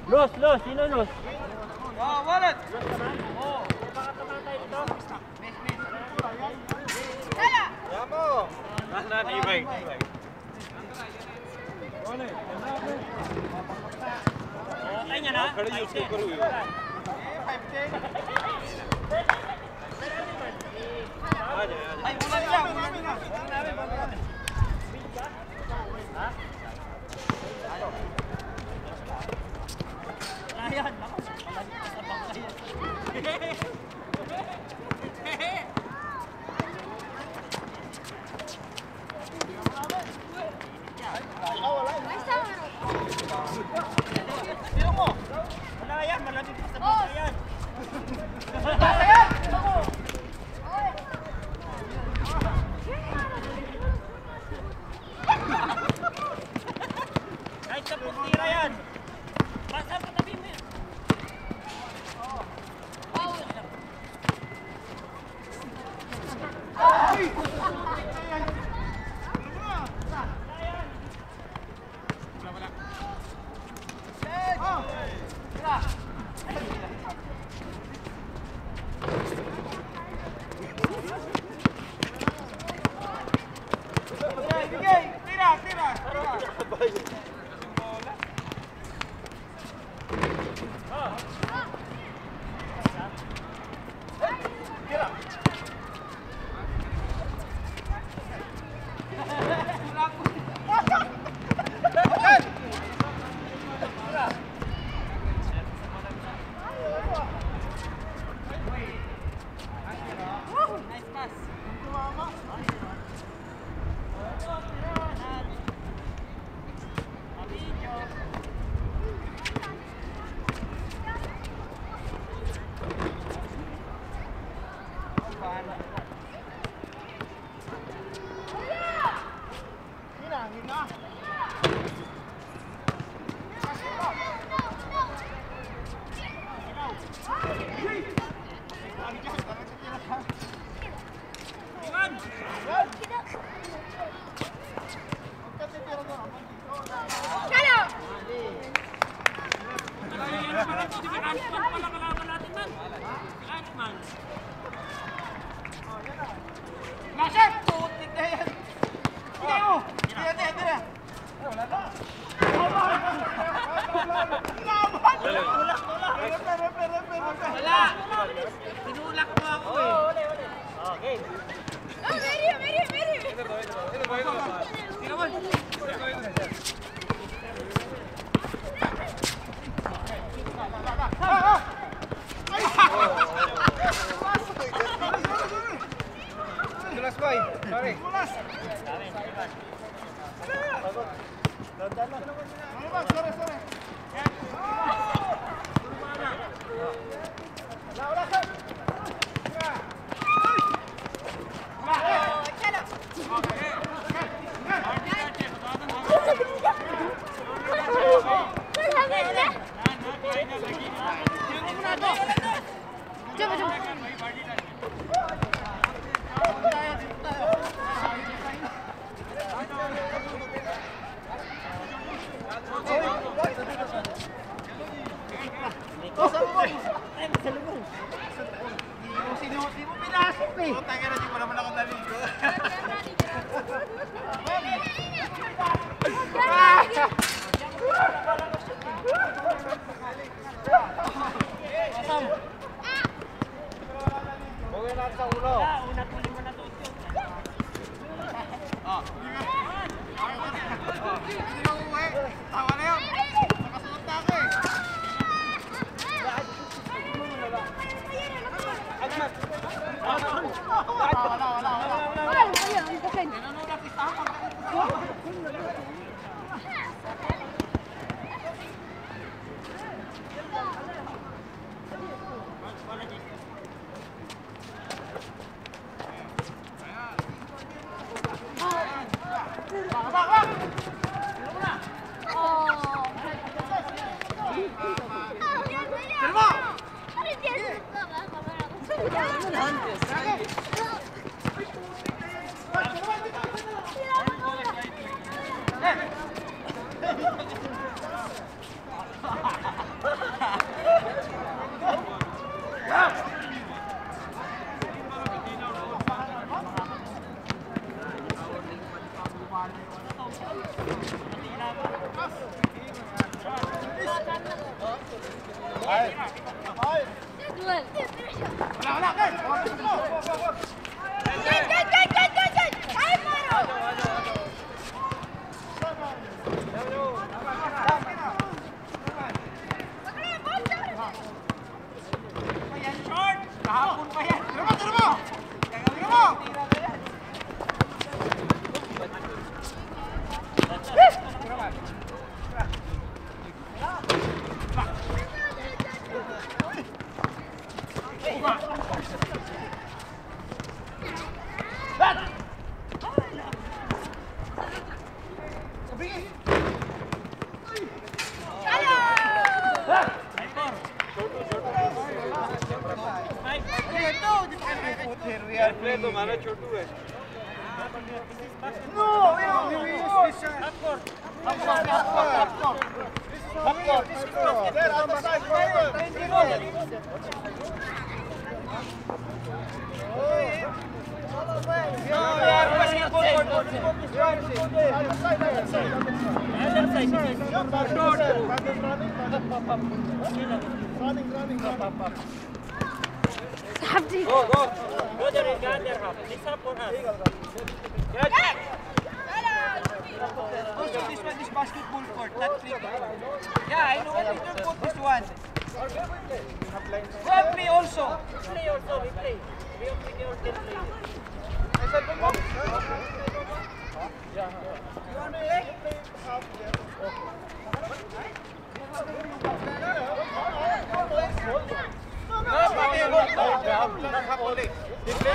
Los, sino los? Oh, wallet! Los naman? Oo. Baka tamaan tayo dito. Kaya! Yamo! Ibay. Tayo niya na? Ay, ulan siya! Ayan. Sino mo? Wala yan, malamig pa sa bata yan. Bata yan! Kahit sa putira yan. Basta patabi mo yan. Tinulak mo ako eh. Okay. Tulas boy. Sorry. Tulas. Sorry. Sino pinasok eh? Tangina, di mo naman ako naligo. Huwag natin sa ulo. Unat huli mo na to. Hindi na uwi. Tawa na yun. Nakasunod na ako eh. Wala, Ken. Short! Kahapon pa yan. Tira mo! Tira mo! سحبتي Go there and guard their half. This half for us. Good. Also, this one is basketball court, not cricket. Yeah, I know what we don't put this one. Well, play also. Play also, we play. We have to give our play. Play